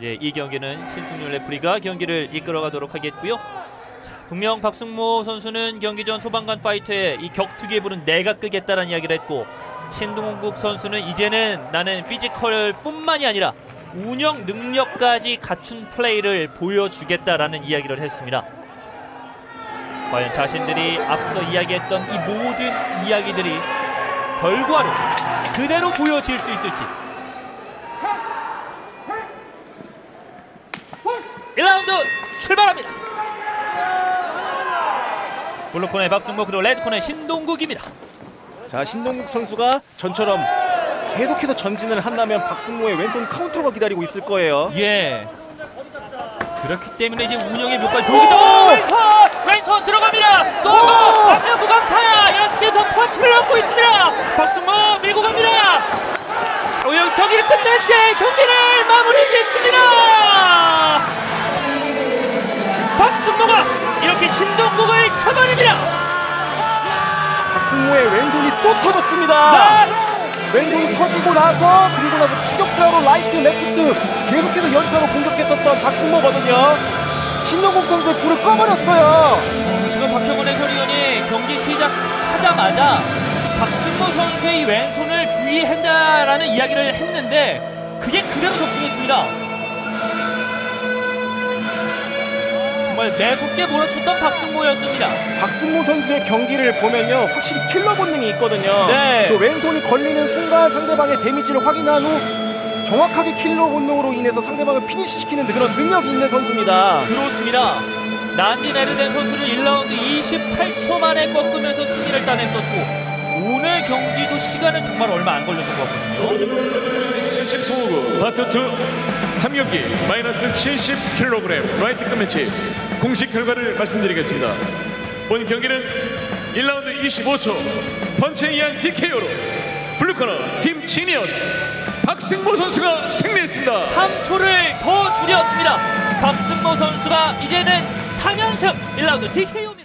이제 이 경기는 신승률 레프리가 경기를 이끌어가도록 하겠고요. 분명 박승모 선수는 경기 전 소방관 파이터에 이 격투기에 부른 내가 끄겠다라는 이야기를 했고, 신동국 선수는 이제는 나는 피지컬 뿐만이 아니라 운영 능력까지 갖춘 플레이를 보여주겠다라는 이야기를 했습니다. 과연 자신들이 앞서 이야기했던 이 모든 이야기들이 결과로 그대로 보여질 수 있을지. 1라운드 출발합니다. 블루코너의 박승모, 그리고 레드코너의 신동국입니다. 자, 신동국 선수가 전처럼 계속해서 전진을 한다면 박승모의 왼손 카운터가 기다리고 있을 거예요. 예. 그렇기 때문에 이제 운영의 몇 발 보이기도. 왼손 들어갑니다. 또 앞면 무감타야 연습에서 펀치를 넣고 있습니다. 박승모 밀고 갑니다. 여기서 경기를 끝낸 채 경기를 마무리 짓습니다. 박승모가 이렇게 신동국을 잡아냅니다. 박승모의 왼손이 또 터졌습니다. 네. 왼손이 터지고 나서, 그리고 나서 추격타로 라이트, 레프트 계속해서 연타로 공격했었던 박승모거든요. 신동국 선수의 불을 꺼버렸어요. 지금 박형원 해설위원이 경기 시작하자마자 박승모 선수의 이 왼손을 주의한다라는 이야기를 했는데 그게 그대로 적중했습니다. 정말 매섭게 몰아쳤던 박승모였습니다. 박승모 선수의 경기를 보면요, 확실히 킬러 본능이 있거든요. 네. 저 왼손이 걸리는 순간 상대방의 데미지를 확인한 후 정확하게 킬러 본능으로 인해서 상대방을 피니시시키는 그런 능력이 있는 선수입니다. 그렇습니다. 난디 네르덴 선수를 1라운드 28초 만에 꺾으면서 승리를 따냈었고, 오늘 경기도 시간은 정말 얼마 안 걸렸던 것 같거든요. 신승우 파트 2 3경기 마이너스 70kg 라이트급 매치 공식 결과를 말씀드리겠습니다. 본 경기는 1라운드 25초 펀치에 의한 TKO로 블루코너 팀 지니어스 박승모 선수가 승리했습니다. 3초를 더 줄였습니다. 박승모 선수가 이제는 3연승 1라운드 TKO입니다.